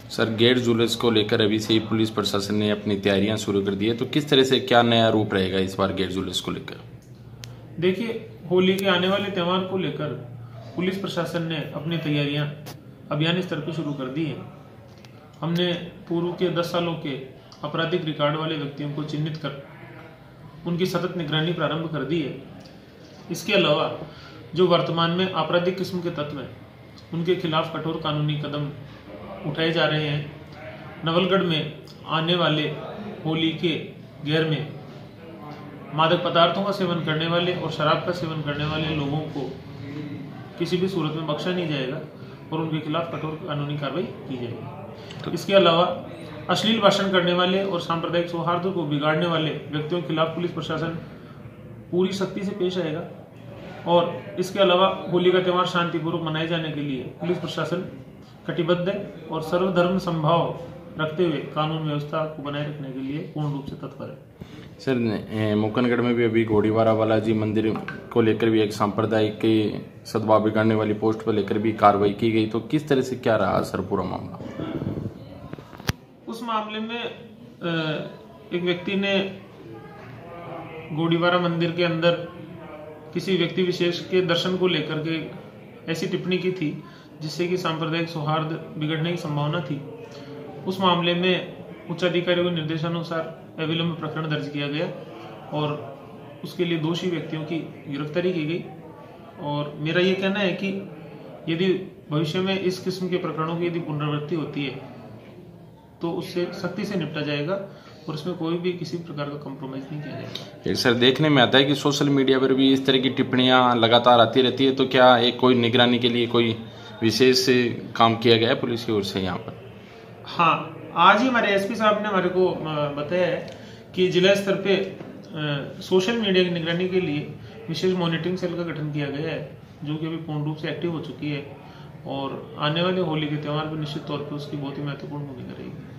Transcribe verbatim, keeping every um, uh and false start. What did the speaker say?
Sir, gate जुलूस को लेकर अभी से ही पुलिस प्रशासन ने अपनी तैयारियां शुरू कर दी है, तो किस तरह से क्या नया रूप रहेगा इस बार गेट जुलूस को लेकर? देखिए, होली के आने वाले त्यौहार को लेकर पुलिस प्रशासन ने अपनी तैयारियां अभियान स्तर पर शुरू कर दी है। हमने पूर्व के दस सालों के आपराधिक रिकॉर्ड वाले व्यक्तियों को चिन्हित कर उनकी सतत निगरानी प्रारंभ कर दी है। इसके अलावा जो वर्तमान में आपराधिक किस्म के तत्व हैं, उनके खिलाफ कठोर कानूनी कदम उठाए जा रहे हैं। नवलगढ़ में आने वाले होली के घेर में मादक पदार्थों का सेवन करने वाले और शराब का सेवन करने वाले लोगों को किसी भी सूरत में बख्शा नहीं जाएगा और उनके खिलाफ कठोर कानूनी कार्रवाई की जाएगी। इसके अलावा अश्लील भाषण करने वाले और सांप्रदायिक सौहार्द को बिगाड़ने वाले व्यक्तियों के खिलाफ पुलिस प्रशासन पूरी सख्ती से पेश आएगा। और इसके अलावा होली का त्यौहार शांतिपूर्वक मनाए जाने के लिए पुलिस प्रशासन कटिबद्ध है और सर्वधर्म संभाव रखते हुए कानून व्यवस्था को बनाए रखने के लिए पूर्ण रूप से तत्पर है। सर, मुकनगढ़ में भी अभी घोड़ीवारा बालाजी मंदिर को लेकर भी एक सांप्रदायिक के सद्भाव बिगाड़ने वाली पोस्ट पर लेकर भी कार्रवाई की गई, तो किस तरह से क्या रहा सर पूरा मामला? उस मामले में एक व्यक्ति ने घोड़ीवारा मंदिर के अंदर किसी व्यक्ति विशेष के दर्शन को लेकर के ऐसी टिप्पणी की थी जिससे कि सांप्रदायिक सौहार्द बिगड़ने की संभावना थी। उस मामले में उच्च अधिकारियों के निर्देशानुसार अविलंब प्रकरण दर्ज किया गया और उसके लिए दोषी व्यक्तियों की गिरफ्तारी की गई। और मेरा ये कहना है कि यदि भविष्य में इस किस्म के प्रकरणों की यदि पुनरावृत्ति होती है तो उससे सख्ती से निपटा जाएगा और इसमें कोई भी किसी प्रकार का कॉम्प्रोमाइज नहीं किया जाएगा। सर, देखने में आता है कि सोशल मीडिया पर भी इस तरह की टिप्पणियां लगातार आती रहती है, तो क्या एक कोई निगरानी के लिए कोई विशेष काम किया गया है पुलिस की ओर से यहाँ पर? हाँ, आज ही हमारे एसपी साहब ने हमारे को बताया है कि जिला स्तर पे सोशल मीडिया की निगरानी के लिए विशेष मॉनिटरिंग सेल का गठन किया गया है, जो कि अभी पूर्ण रूप से एक्टिव हो चुकी है और आने वाले होली के त्यौहार पर निश्चित तौर पर उसकी बहुत ही महत्वपूर्ण भूमिका रहेगी।